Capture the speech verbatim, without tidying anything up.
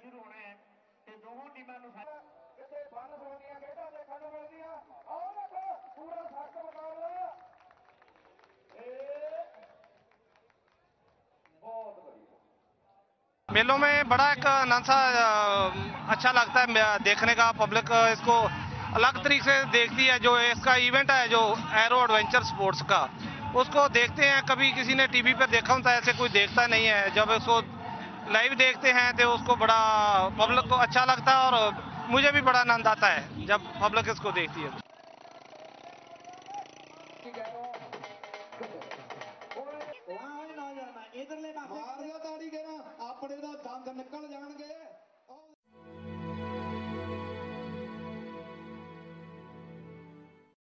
शुरू होने हैं ते दोनों टीमां नूं किथे बन होणीਆਂ ਖੇਡਾਂ ਦੇਖਣ ਨੂੰ ਮਿਲਦੀਆਂ ਆਹ ਦੇਖੋ ਪੂਰਾ ਸਖਤ ਮੁਕਾਬਲਾ ਇਹ बहुत बढ़िया। मेलों में बड़ा एक आनंद सा अच्छा लगता है देखने का। पब्लिक इसको अलग तरीके से देखती है। जो इसका इवेंट है जो एरो एडवेंचर स्पोर्ट्स का, उसको देखते हैं। कभी किसी ने टीवी पर देखा होता है, ऐसे कोई देखता नहीं है। जब इसको लाइव देखते हैं तो उसको बड़ा पब्लिक को अच्छा लगता है और मुझे भी बड़ा आनंद आता है जब पब्लिक इसको देखती है। इधरले पासे मार दिया ताड़ी के ना अपने दा दंद निकल जाणगे।